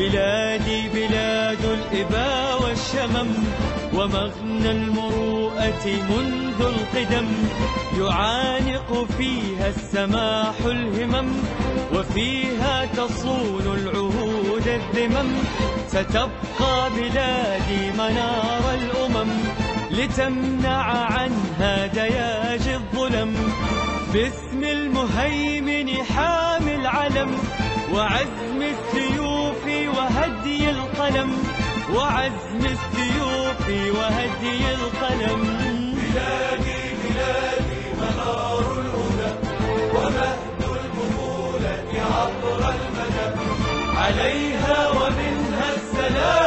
بلادي بلاد الإباء والشمم، ومغنى المروءة منذ القدم، يعانق فيها السماح الهمم، وفيها تصون العهود الذمم. ستبقى بلادي منار الأمم، لتمنع عنها دياج الظلم. باسم المهيمن حامي العلم، وعزم السيوف وهدي القلم، وعزم السيوف وهدي القلم. بلادي بلادي منار الهدى، ومهد البطولة عبر المدى، عليها ومنها السلام